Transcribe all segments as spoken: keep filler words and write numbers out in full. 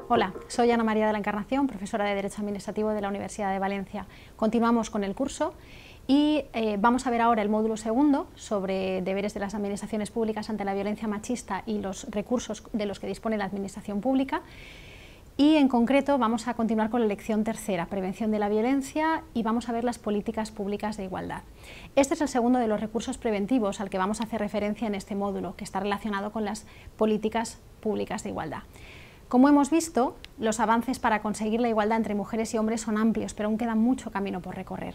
Hola, soy Ana María de la Encarnación, profesora de Derecho Administrativo de la Universidad de Valencia. Continuamos con el curso y eh, vamos a ver ahora el módulo segundo sobre deberes de las administraciones públicas ante la violencia machista y los recursos de los que dispone la administración pública. Y en concreto vamos a continuar con la lección tercera, prevención de la violencia, y vamos a ver las políticas públicas de igualdad. Este es el segundo de los recursos preventivos al que vamos a hacer referencia en este módulo, que está relacionado con las políticas públicas de igualdad. Como hemos visto, los avances para conseguir la igualdad entre mujeres y hombres son amplios, pero aún queda mucho camino por recorrer.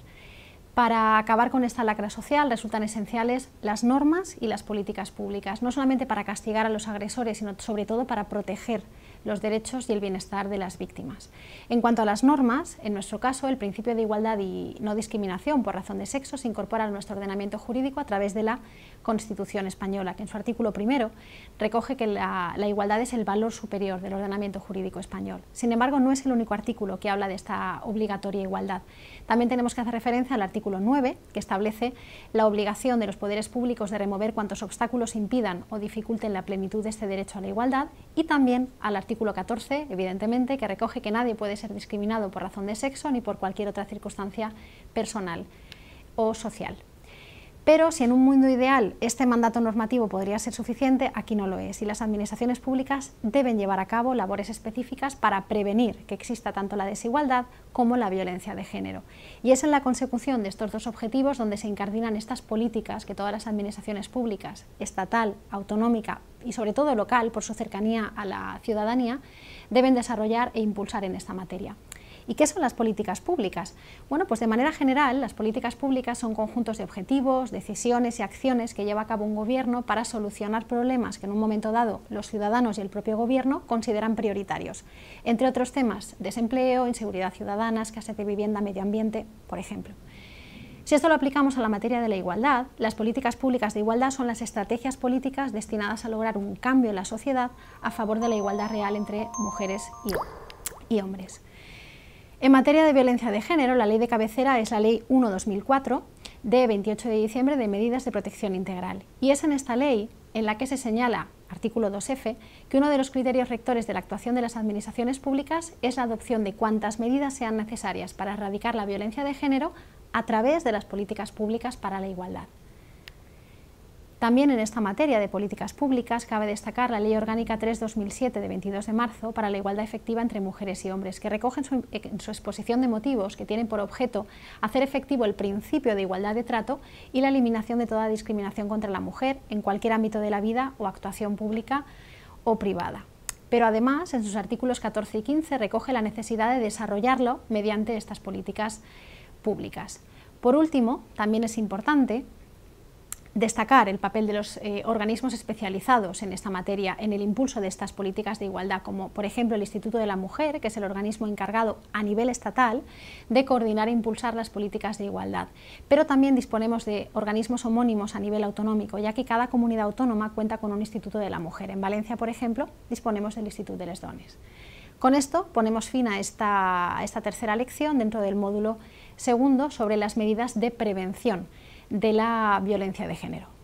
Para acabar con esta lacra social resultan esenciales las normas y las políticas públicas, no solamente para castigar a los agresores, sino sobre todo para proteger los derechos y el bienestar de las víctimas. En cuanto a las normas, en nuestro caso, el principio de igualdad y no discriminación por razón de sexo se incorpora a nuestro ordenamiento jurídico a través de la Constitución española, que en su artículo primero recoge que la, la igualdad es el valor superior del ordenamiento jurídico español. Sin embargo, no es el único artículo que habla de esta obligatoria igualdad. También tenemos que hacer referencia al artículo nueve, que establece la obligación de los poderes públicos de remover cuantos obstáculos impidan o dificulten la plenitud de este derecho a la igualdad, y también al artículo catorce, evidentemente, que recoge que nadie puede ser discriminado por razón de sexo ni por cualquier otra circunstancia personal o social. Pero si en un mundo ideal este mandato normativo podría ser suficiente, aquí no lo es, y las administraciones públicas deben llevar a cabo labores específicas para prevenir que exista tanto la desigualdad como la violencia de género. Y es en la consecución de estos dos objetivos donde se incardinan estas políticas que todas las administraciones públicas, estatal, autonómica y sobre todo local, por su cercanía a la ciudadanía, deben desarrollar e impulsar en esta materia. ¿Y qué son las políticas públicas? Bueno, pues de manera general, las políticas públicas son conjuntos de objetivos, decisiones y acciones que lleva a cabo un gobierno para solucionar problemas que en un momento dado los ciudadanos y el propio gobierno consideran prioritarios. Entre otros temas, desempleo, inseguridad ciudadana, escasez de vivienda, medio ambiente, por ejemplo. Si esto lo aplicamos a la materia de la igualdad, las políticas públicas de igualdad son las estrategias políticas destinadas a lograr un cambio en la sociedad a favor de la igualdad real entre mujeres y, y hombres. En materia de violencia de género, la ley de cabecera es la Ley uno barra dos mil cuatro de veintiocho de diciembre de medidas de protección integral. Y es en esta ley en la que se señala, artículo dos efe, que uno de los criterios rectores de la actuación de las administraciones públicas es la adopción de cuantas medidas sean necesarias para erradicar la violencia de género a través de las políticas públicas para la igualdad. También en esta materia de políticas públicas cabe destacar la Ley Orgánica tres barra dos mil siete de veintidós de marzo para la igualdad efectiva entre mujeres y hombres, que recoge en su, en su exposición de motivos que tienen por objeto hacer efectivo el principio de igualdad de trato y la eliminación de toda discriminación contra la mujer en cualquier ámbito de la vida o actuación pública o privada. Pero además, en sus artículos catorce y quince recoge la necesidad de desarrollarlo mediante estas políticas públicas. Por último, también es importante destacar el papel de los eh, organismos especializados en esta materia en el impulso de estas políticas de igualdad, como por ejemplo el Instituto de la Mujer, que es el organismo encargado a nivel estatal de coordinar e impulsar las políticas de igualdad. Pero también disponemos de organismos homónimos a nivel autonómico, ya que cada comunidad autónoma cuenta con un Instituto de la Mujer. En Valencia, por ejemplo, disponemos del Instituto de les Dones. Con esto ponemos fin a esta, a esta tercera lección dentro del módulo segundo sobre las medidas de prevención de la violencia de género.